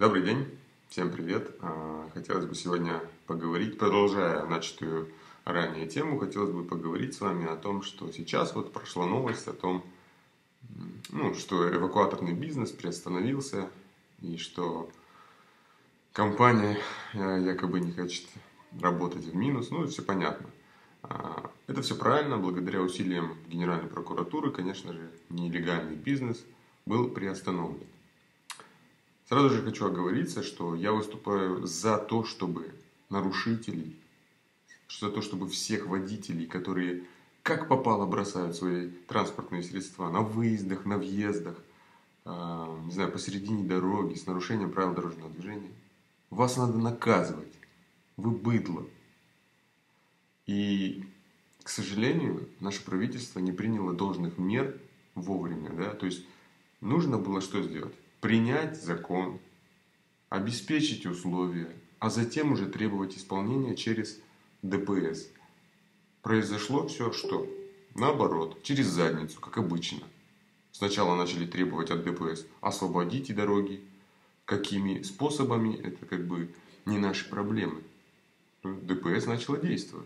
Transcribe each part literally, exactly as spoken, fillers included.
Добрый день, всем привет. А, Хотелось бы сегодня поговорить, продолжая начатую ранее тему, хотелось бы поговорить с вами о том, что сейчас вот прошла новость о том, м, ну, что эвакуаторный бизнес приостановился и что компания э, якобы не хочет работать в минус. Ну, все понятно. А, Это все правильно, благодаря усилиям Генеральной прокуратуры, конечно же, нелегальный бизнес был приостановлен. Сразу же хочу оговориться, что я выступаю за то, чтобы нарушителей, за то, чтобы всех водителей, которые как попало бросают свои транспортные средства на выездах, на въездах, а, не знаю, посередине дороги, с нарушением правил дорожного движения, вас надо наказывать. Вы быдло. И, к сожалению, наше правительство не приняло должных мер вовремя. Да? То есть нужно было что сделать? Принять закон, обеспечить условия, а затем уже требовать исполнения через ДПС. Произошло все что? Наоборот, через задницу, как обычно. Сначала начали требовать от ДПС: освободите дороги. Какими способами, это как бы не наши проблемы. ДПС начало действовать.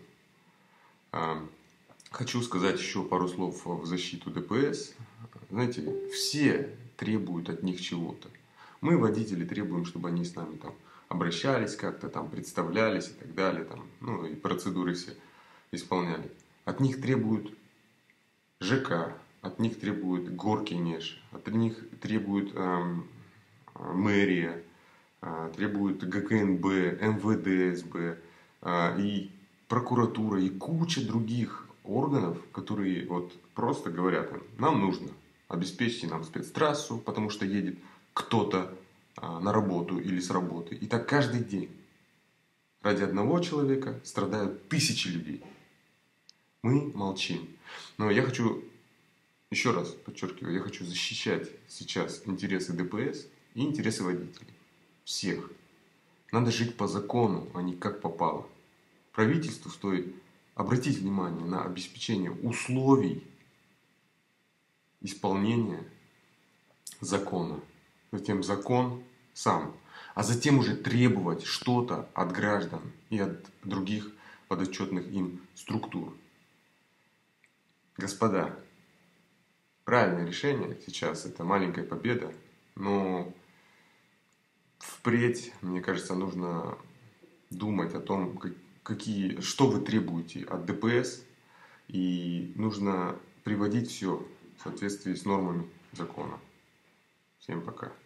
Хочу сказать еще пару слов в защиту ДПС. Знаете, все требуют от них чего-то. Мы, водители, требуем, чтобы они с нами там обращались как-то, там представлялись и так далее, там, ну и процедуры все исполняли. От них требуют ЖК, от них требуют Горкинеш, от них требуют эм, мэрия, э, требуют ГКНБ, МВД-СБ э, и прокуратура и куча других органов, которые вот просто говорят им: нам нужно, обеспечьте нам спецтрассу, потому что едет кто-то а, на работу или с работы. И так каждый день. Ради одного человека страдают тысячи людей. Мы молчим. Но я хочу, еще раз подчеркиваю, я хочу защищать сейчас интересы ДПС и интересы водителей. Всех. Надо жить по закону, а не как попало. Правительству стоит обратить внимание на обеспечение условий исполнения закона. Затем закон сам. А затем уже требовать что-то от граждан и от других подотчетных им структур. Господа, правильное решение сейчас — это маленькая победа, но впредь, мне кажется, нужно думать о том, какие, что вы требуете от ДПС, и нужно приводить все в соответствии с нормами закона. Всем пока.